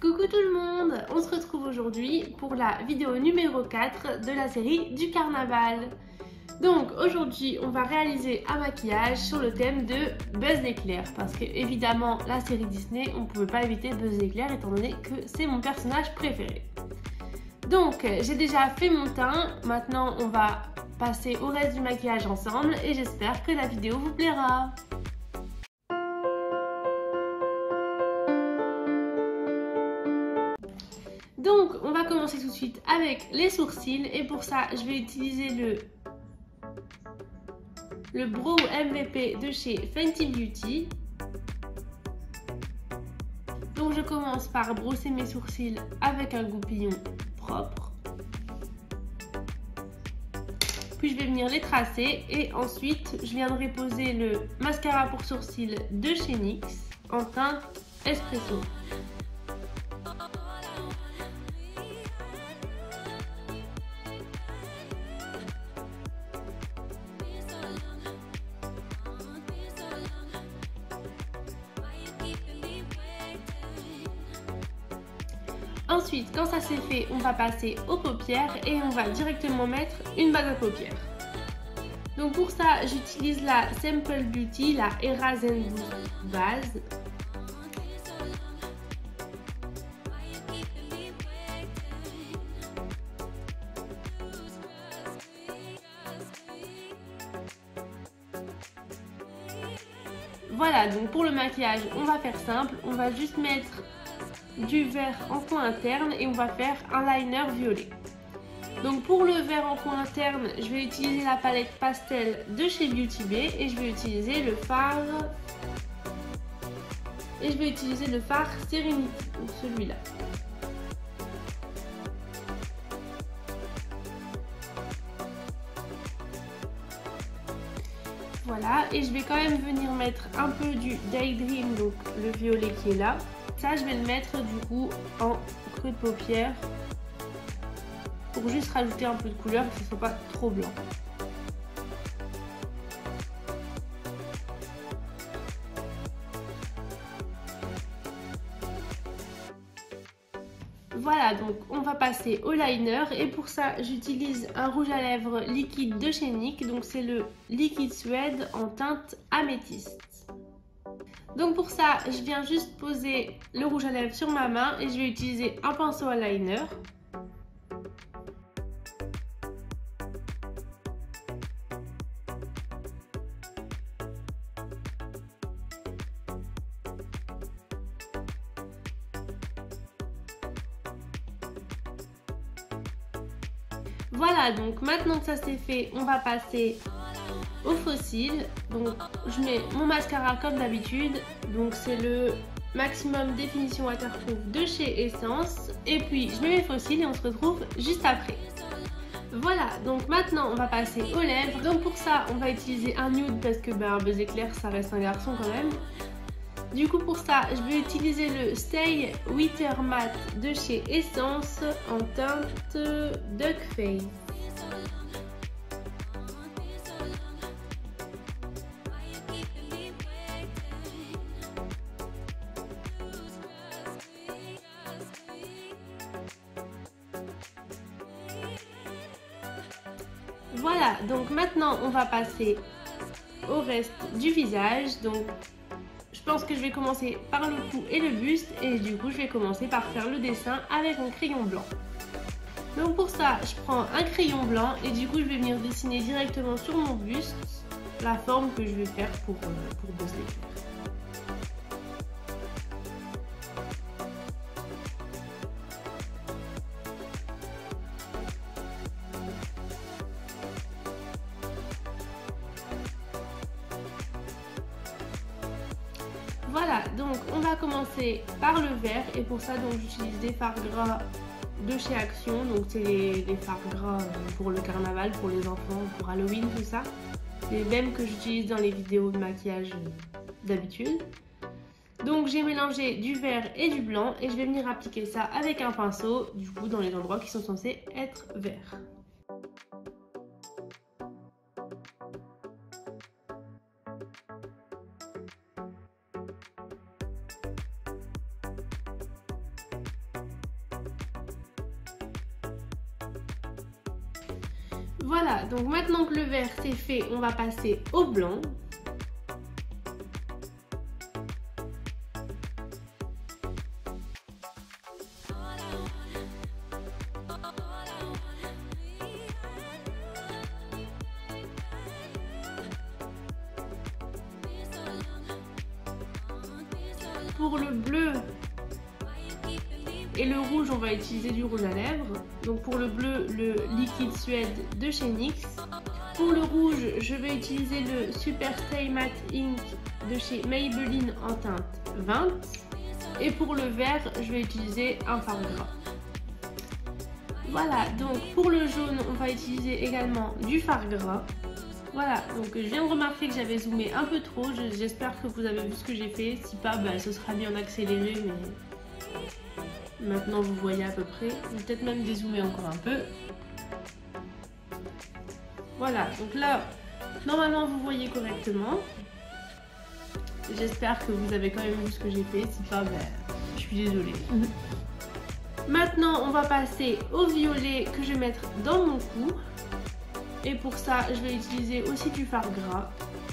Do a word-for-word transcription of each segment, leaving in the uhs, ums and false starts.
Coucou tout le monde, on se retrouve aujourd'hui pour la vidéo numéro quatre de la série du carnaval. Donc aujourd'hui on va réaliser un maquillage sur le thème de Buzz l'éclair parce que évidemment la série Disney on ne pouvait pas éviter Buzz l'éclair étant donné que c'est mon personnage préféré. Donc j'ai déjà fait mon teint, maintenant on va passer au reste du maquillage ensemble et j'espère que la vidéo vous plaira. Donc on va commencer tout de suite avec les sourcils et pour ça je vais utiliser le, le Brow M V P de chez Fenty Beauty. Donc je commence par brosser mes sourcils avec un goupillon propre. Puis je vais venir les tracer et ensuite je viendrai poser le mascara pour sourcils de chez N Y X en teinte espresso. Ensuite, quand ça c'est fait, on va passer aux paupières et on va directement mettre une base à paupières. Donc pour ça, j'utilise la Simple Beauty, la Erase and Boost base. Voilà, donc pour le maquillage, on va faire simple, on va juste mettre du vert en coin interne et on va faire un liner violet. Donc pour le vert en coin interne, je vais utiliser la palette pastel de chez Beauty Bay et je vais utiliser le fard et je vais utiliser le fard Serenity, donc celui-là. Voilà, et je vais quand même venir mettre un peu du Daydream, donc le violet qui est là. Ça, je vais le mettre du coup en creux de paupière pour juste rajouter un peu de couleur et que ce ne soit pas trop blanc. Voilà, donc on va passer au liner et pour ça j'utilise un rouge à lèvres liquide de chez N Y X, donc c'est le Liquid Suede en teinte améthyste. Donc pour ça, je viens juste poser le rouge à lèvres sur ma main et je vais utiliser un pinceau à liner. Voilà, donc maintenant que ça c'est fait, on va passer au faux cils. Donc je mets mon mascara comme d'habitude, donc c'est le Maximum Définition Waterproof de chez Essence et puis je mets mes faux cils et on se retrouve juste après. Voilà, donc maintenant on va passer aux lèvres. Donc pour ça on va utiliser un nude parce que ben, Buzz l'éclair ça reste un garçon quand même. Du coup pour ça je vais utiliser le Stay Witter Matte de chez Essence en teinte Duck Face. Voilà, donc maintenant on va passer au reste du visage. Donc je pense que je vais commencer par le cou et le buste et du coup je vais commencer par faire le dessin avec un crayon blanc. Donc pour ça je prends un crayon blanc et du coup je vais venir dessiner directement sur mon buste la forme que je vais faire pour, euh, pour Buzz l'éclair. Voilà, donc on va commencer par le vert et pour ça donc j'utilise des fards gras de chez Action, donc c'est les, les fards gras pour le carnaval, pour les enfants, pour Halloween, tout ça. Les mêmes que j'utilise dans les vidéos de maquillage d'habitude. Donc j'ai mélangé du vert et du blanc et je vais venir appliquer ça avec un pinceau, du coup dans les endroits qui sont censés être verts. Voilà, donc maintenant que le vert c'est fait, on va passer au blanc. Pour le bleu et le rouge, on va utiliser du rouge à lèvres. Donc pour le bleu, le liquide Suède de chez N Y X. Pour le rouge, je vais utiliser le Super Stay Matte Ink de chez Maybelline en teinte vingt. Et pour le vert, je vais utiliser un fard gras. Voilà, donc pour le jaune, on va utiliser également du fard gras. Voilà, donc je viens de remarquer que j'avais zoomé un peu trop, j'espère que vous avez vu ce que j'ai fait, si pas, bah, ce sera mis en accéléré, mais maintenant vous voyez à peu près, je vais peut-être même dézoomer encore un peu. Voilà, donc là, normalement vous voyez correctement, j'espère que vous avez quand même vu ce que j'ai fait, si pas, bah, je suis désolée. Maintenant, on va passer au violet que je vais mettre dans mon cou. Et pour ça, je vais utiliser aussi du fard gras.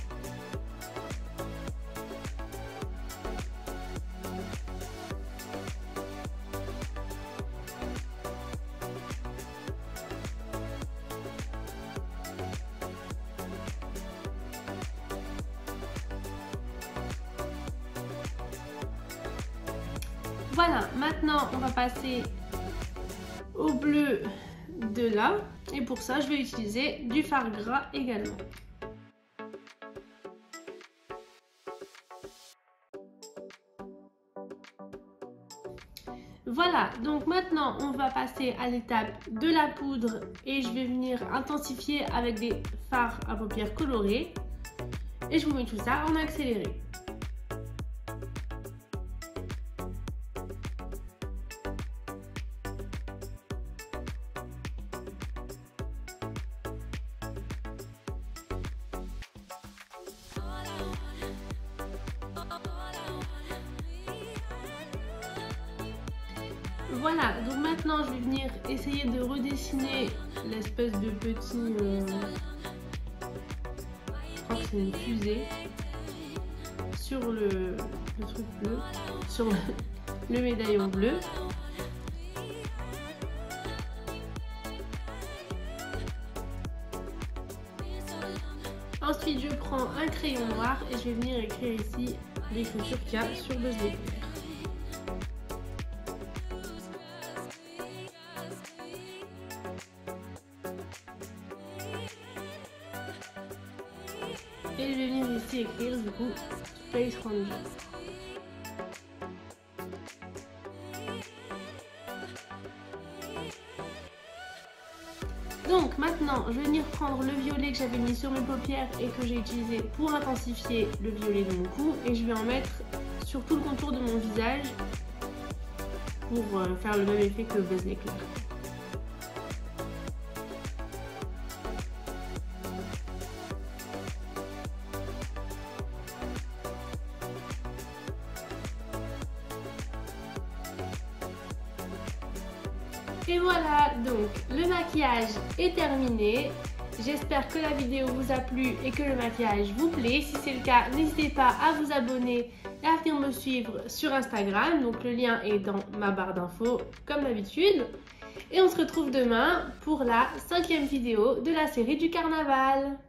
Voilà, maintenant on va passer au bleu de là. Et pour ça, je vais utiliser du fard gras également. Voilà, donc maintenant on va passer à l'étape de la poudre et je vais venir intensifier avec des fards à paupières colorés. Et je vous mets tout ça en accéléré. Voilà, donc maintenant je vais venir essayer de redessiner l'espèce de petit, euh, je crois que c'est une fusée, sur le, le truc bleu, sur le, le médaillon bleu. Ensuite je prends un crayon noir et je vais venir écrire ici l'écriture qu'il y a sur Buzz l'éclair. Et je vais venir ici écrire du coup Space Ranger. Donc maintenant je vais venir prendre le violet que j'avais mis sur mes paupières et que j'ai utilisé pour intensifier le violet de mon cou et je vais en mettre sur tout le contour de mon visage pour faire le même effet que Buzz l'éclair. Et voilà, donc le maquillage est terminé. J'espère que la vidéo vous a plu et que le maquillage vous plaît. Si c'est le cas, n'hésitez pas à vous abonner et à venir me suivre sur Instagram. Donc le lien est dans ma barre d'infos comme d'habitude. Et on se retrouve demain pour la cinquième vidéo de la série du carnaval.